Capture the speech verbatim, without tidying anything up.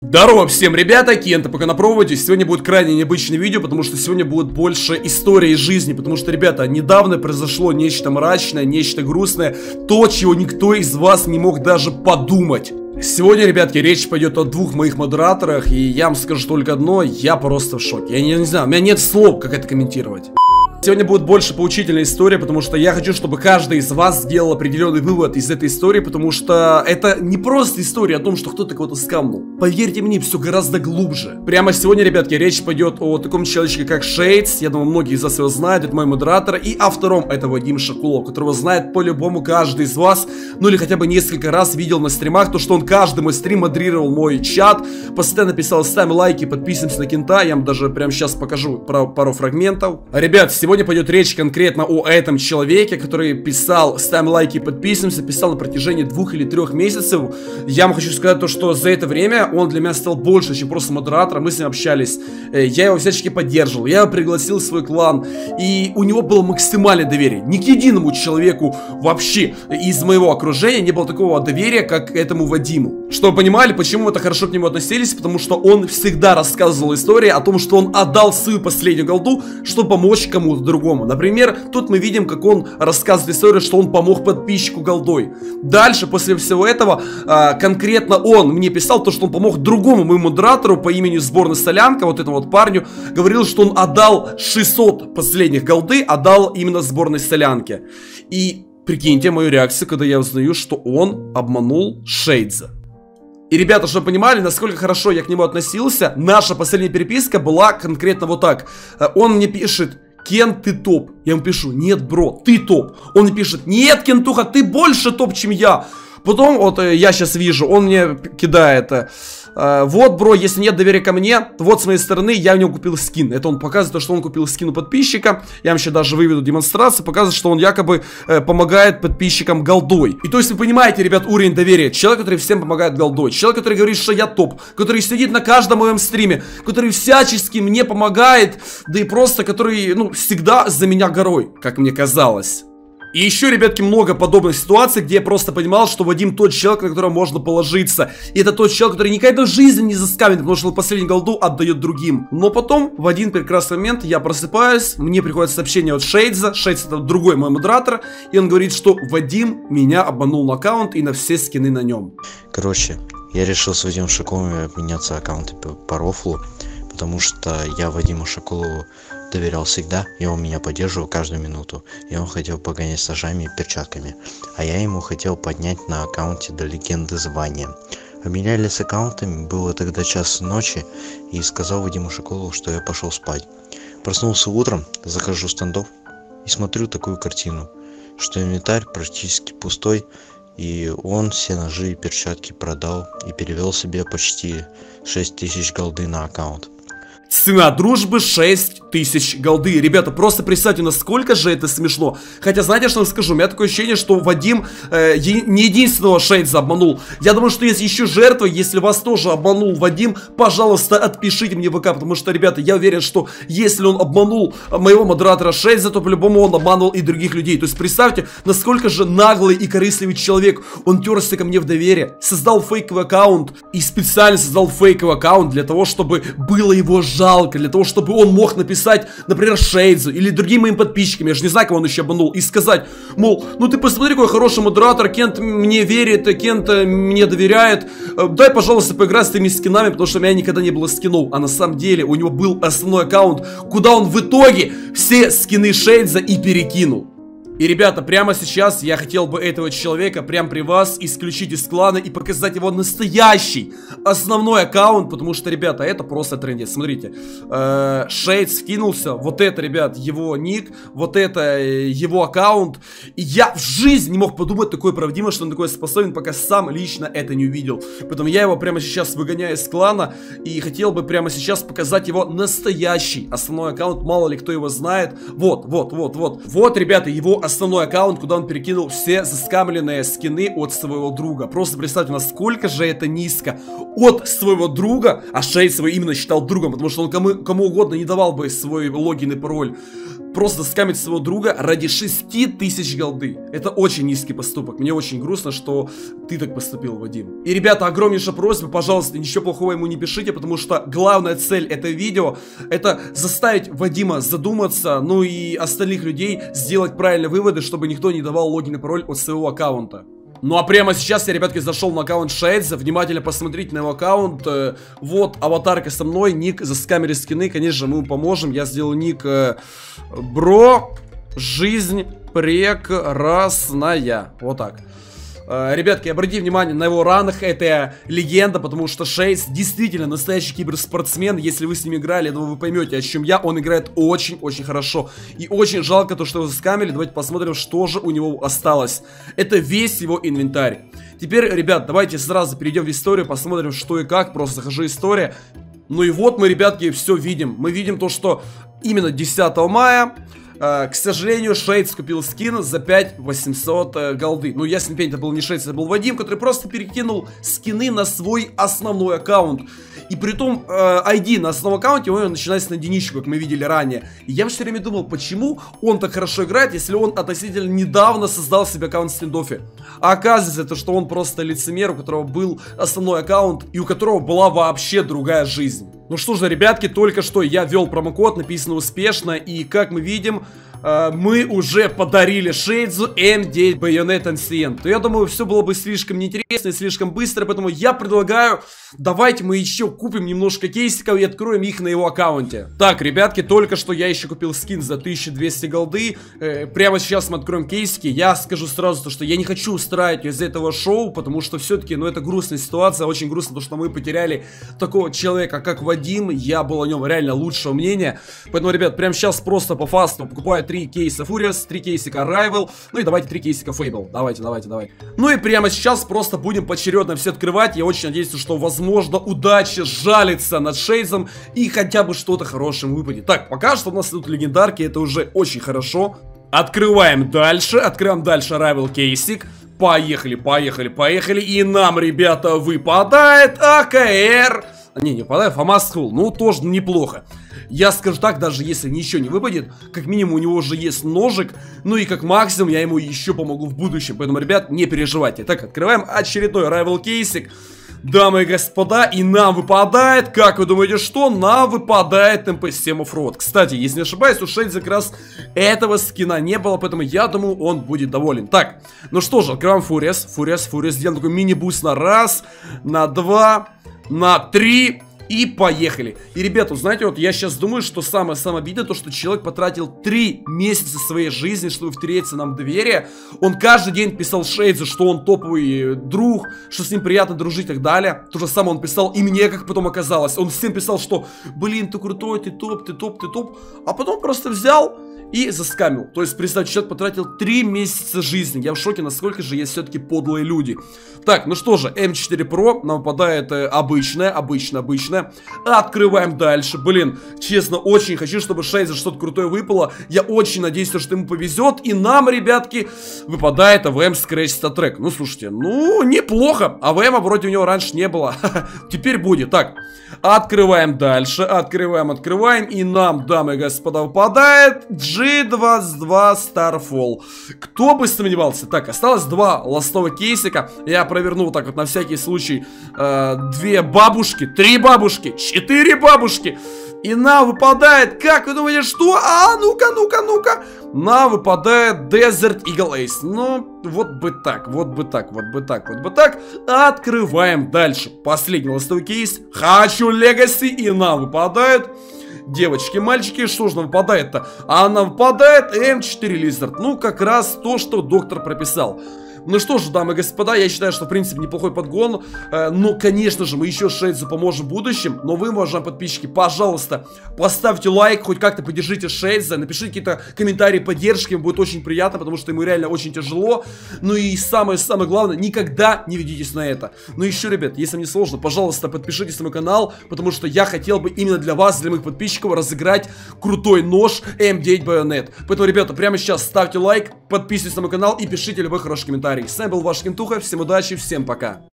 Здорово всем, ребята, Кента пока на проводе. Сегодня будет крайне необычное видео, потому что сегодня будет больше истории из жизни. Потому что, ребята, недавно произошло нечто мрачное, нечто грустное. То, чего никто из вас не мог даже подумать. Сегодня, ребятки, речь пойдет о двух моих модераторах. И я вам скажу только одно, я просто в шоке. Я не, не знаю, у меня нет слов, как это комментировать. Сегодня будет больше поучительная история, потому что я хочу, чтобы каждый из вас сделал определенный вывод из этой истории, потому что это не просто история о том, что кто-то кого-то скамнул. Поверьте мне, все гораздо глубже. Прямо сегодня, ребятки, речь пойдет о таком человечке, как Шейдс. Я думаю, многие из вас его знают, это мой модератор. И о втором, это Вадим Шакулов, которого знает по-любому каждый из вас, ну или хотя бы несколько раз видел на стримах, то, что он каждый мой стрим модерировал мой чат, постоянно писал: ставим лайки, подписываемся на Кента. Я вам даже прямо сейчас покажу про пару фрагментов. Ребят, сегодня Сегодня пойдет речь конкретно о этом человеке, который писал: ставим лайки, подписываемся, писал на протяжении двух или трех месяцев. Я вам хочу сказать то, что за это время он для меня стал больше, чем просто модератором. Мы с ним общались, я его всячески поддерживал, я его пригласил в свой клан, и у него было максимальное доверие. Ни к единому человеку вообще из моего окружения не было такого доверия, как к этому Вадиму. Чтобы вы понимали, почему мы так хорошо к нему относились, потому что он всегда рассказывал истории о том, что он отдал свою последнюю голду, чтобы помочь кому-то другому. Например, тут мы видим, как он рассказывает историю, что он помог подписчику голдой. Дальше, после всего этого, э, конкретно он мне писал то, что он помог другому моему модератору по имени Сборная Солянка, вот этому вот парню, говорил, что он отдал шестьсот последних голды, отдал именно Сборной Солянке. И прикиньте мою реакцию, когда я узнаю, что он обманул Шейдза. И, ребята, чтобы вы понимали, насколько хорошо я к нему относился, наша последняя переписка была конкретно вот так. Он мне пишет: Кен, ты топ. Я ему пишу: нет, бро, ты топ. Он мне пишет: нет, Кентуха, ты больше топ, чем я. Потом, вот я сейчас вижу, он мне кидает: э, вот, бро, если нет доверия ко мне, то вот с моей стороны я у него купил скин. Это он показывает, что он купил скин у подписчика. Я вам еще даже выведу демонстрацию, показывает, что он якобы э, помогает подписчикам голдой. И то есть вы понимаете, ребят, уровень доверия. Человек, который всем помогает голдой. Человек, который говорит, что я топ. Который сидит на каждом моем стриме. Который всячески мне помогает. Да и просто, который, ну, всегда за меня горой, как мне казалось. И еще, ребятки, много подобных ситуаций, где я просто понимал, что Вадим тот человек, на которого можно положиться. И это тот человек, который никогда в жизни не заскамит, потому что он последнюю голду отдает другим. Но потом, в один прекрасный момент, я просыпаюсь, мне приходит сообщение от Шейдза. Шейдз — это другой мой модератор. И он говорит, что Вадим меня обманул на аккаунт и на все скины на нем. Короче, я решил с Вадимом Шакуловым обменяться аккаунтами по, по рофлу, потому что я Вадиму Шакулову доверял всегда, и он меня поддерживал каждую минуту. И он хотел погонять с ножами и перчатками, а я ему хотел поднять на аккаунте до легенды звания. Обменялись аккаунтами, было тогда час ночи, и сказал Вадиму Шакулову, что я пошел спать. Проснулся утром, захожу в стендов и смотрю такую картину, что инвентарь практически пустой, и он все ножи и перчатки продал и перевел себе почти шесть тысяч голды на аккаунт. Цена дружбы шесть тысяч голды. Ребята, просто представьте, насколько же это смешно. Хотя, знаете, что я скажу? У меня такое ощущение, что Вадим э, е не единственного Шейдза обманул. Я думаю, что есть еще жертвы. Если вас тоже обманул Вадим, пожалуйста, отпишите мне в ВК. Потому что, ребята, я уверен, что если он обманул моего модератора Шейдза, то по-любому он обманул и других людей. То есть представьте, насколько же наглый и корыстливый человек. Он терся ко мне в доверие, создал фейковый аккаунт и специально создал фейковый аккаунт для того, чтобы было его жалко, для того, чтобы он мог написать, например, Шейдзу или другим моим подписчикам, я же не знаю, кого он еще обманул, и сказать, мол, ну ты посмотри, какой хороший модератор, Кент мне верит, Кент мне доверяет, дай, пожалуйста, поиграй с твоими скинами, потому что у меня никогда не было скинов, а на самом деле у него был основной аккаунт, куда он в итоге все скины Шейдза и перекинул. И, ребята, прямо сейчас я хотел бы этого человека прямо при вас исключить из клана и показать его настоящий основной аккаунт, потому что, ребята, это просто трендец. Смотрите, э, Шейдс вкинулся, вот это, ребят, его ник, вот это его аккаунт. И я в жизни не мог подумать такое правдиво, что он такой способен, пока сам лично это не увидел. Поэтому я его прямо сейчас выгоняю из клана и хотел бы прямо сейчас показать его настоящий основной аккаунт. Мало ли кто его знает. Вот, вот, вот, вот. Вот, ребята, его основной аккаунт, куда он перекинул все заскамленные скины от своего друга. Просто представьте, насколько же это низко. От своего друга, а Шейдс его именно считал другом, потому что он кому, кому угодно не давал бы свой логин и пароль. просто скамить своего друга ради шести тысяч голды. Это очень низкий поступок. Мне очень грустно, что ты так поступил, Вадим. И, ребята, огромнейшая просьба, пожалуйста, ничего плохого ему не пишите, потому что главная цель этого видео — это заставить Вадима задуматься, ну и остальных людей сделать правильные выводы, чтобы никто не давал логин и пароль от своего аккаунта. Ну а прямо сейчас я, ребятки, зашел на аккаунт Шейдза. Внимательно посмотрите на его аккаунт. э, Вот аватарка со мной, ник за скамеры скины. Конечно же, мы ему поможем. Я сделаю ник э, Бро Жизнь Прекрасная. Вот так. Uh, ребятки, обратите внимание на его ранах, это легенда, потому что Шейдз действительно настоящий киберспортсмен. Если вы с ним играли, то вы поймете, о чем я. Он играет очень-очень хорошо. И очень жалко то, что его заскамили. Давайте посмотрим, что же у него осталось. Это весь его инвентарь. Теперь, ребят, давайте сразу перейдем в историю, посмотрим, что и как. Просто захожу история. Ну и вот мы, ребятки, все видим. Мы видим то, что именно десятого мая... Uh, к сожалению, Шейдз купил скин за пять тысяч восемьсот uh, голды. Ну, ясен пень, это был не Шейдз, это был Вадим, который просто перекинул скины на свой основной аккаунт. И при том uh, ай ди на основном аккаунте у него начинается на единичку, как мы видели ранее. И я все время думал, почему он так хорошо играет, если он относительно недавно создал себе аккаунт в стендофе. А оказывается, это что он просто лицемер, у которого был основной аккаунт и у которого была вообще другая жизнь. Ну что же, ребятки, только что я ввел промокод, написано успешно, и как мы видим, э, мы уже подарили Шейдзу эм девять Bayonet Ancient. То я думаю, все было бы слишком неинтересно и слишком быстро, поэтому я предлагаю, давайте мы еще купим немножко кейсиков и откроем их на его аккаунте. Так, ребятки, только что я еще купил скин за тысячу двести голды, э, прямо сейчас мы откроем кейсики. Я скажу сразу то, что я не хочу устраивать из этого шоу, потому что все-таки, ну это грустная ситуация, очень грустно то, что мы потеряли такого человека, как Вадим. Вадим, я был о нем реально лучшего мнения. Поэтому, ребят, прямо сейчас просто по фасту покупаю три кейса Furious, три кейсика Rival, ну и давайте три кейсика Fable. Давайте, давайте, давайте. Ну и прямо сейчас просто будем поочередно все открывать. Я очень надеюсь, что, возможно, удача жалится над Шейдзом и хотя бы что-то хорошее выпадет. Так, пока что у нас идут легендарки, это уже очень хорошо. Открываем дальше, открываем дальше Rival кейсик. Поехали, поехали, поехали. И нам, ребята, выпадает АКР. Не, не выпадает, ФАМАС Хул. Ну, тоже неплохо. Я скажу так, даже если ничего не выпадет, как минимум у него уже есть ножик. Ну и как максимум я ему еще помогу в будущем. Поэтому, ребят, не переживайте. Так, открываем очередной Rival кейсик. Дамы и господа, и нам выпадает, как вы думаете, что? Нам выпадает эм пэ семь Offroad. Кстати, если не ошибаюсь, у Шейдза как раз этого скина не было, поэтому я думаю, он будет доволен. Так, ну что же, открываем Furious. Furious, Furious, сделаем такой мини-буст на раз, на два, на три. И поехали. И, ребята, знаете, вот я сейчас думаю, что самое-самое обидное, то, что человек потратил три месяца своей жизни, чтобы втереться нам в доверие. Он каждый день писал Шейдзу, что он топовый друг, что с ним приятно дружить и так далее. То же самое он писал и мне, как потом оказалось. Он всем писал, что, блин, ты крутой, ты топ, ты топ, ты топ. А потом просто взял и заскамил. То есть, представьте, человек потратил три месяца жизни. Я в шоке, насколько же есть все-таки подлые люди. Так, ну что же, эм четыре Pro нам выпадает э, обычная, обычная, обычная. Открываем дальше. Блин, честно, очень хочу, чтобы Шейдза что-то крутое выпало. Я очень надеюсь, что ему повезет. И нам, ребятки, выпадает эй ви эм Scratch Star Trek. Ну, слушайте, ну, неплохо. эй ви эм вроде у него раньше не было. Теперь будет. Так, открываем дальше. Открываем, открываем. И нам, дамы и господа, выпадает джи двадцать два Starfall. Кто бы сомневался. Так, осталось два ластовых кейсика. Я проверну вот так вот на всякий случай э, две бабушки, три бабушки, четыре бабушки. И нам выпадает, как вы думаете, что? А, ну-ка, ну-ка, ну-ка. Нам выпадает Desert Eagle Ace. Ну, вот бы так, вот бы так, вот бы так, вот бы так. Открываем дальше. Последний ластовый кейс. Хочу Legacy. И нам выпадает... Девочки, мальчики, что же нам выпадает-то? А нам выпадает эм четыре Lizard. Ну, как раз то, что доктор прописал. Ну что ж, дамы и господа, я считаю, что в принципе неплохой подгон. э, Но, конечно же, мы еще Шейдзу поможем в будущем. Но вы, уважаемые подписчики, пожалуйста, поставьте лайк, хоть как-то поддержите Шейдза. Напишите какие-то комментарии поддержки, им будет очень приятно, потому что ему реально очень тяжело. Ну и самое-самое главное, никогда не ведитесь на это. Ну еще, ребят, если мне сложно, пожалуйста, подпишитесь на мой канал, потому что я хотел бы именно для вас, для моих подписчиков, разыграть крутой нож эм девять Bayonet. Поэтому, ребята, прямо сейчас ставьте лайк, подписывайтесь на мой канал и пишите любой хороший комментарий. С вами был ваш Кентуха, всем удачи, всем пока.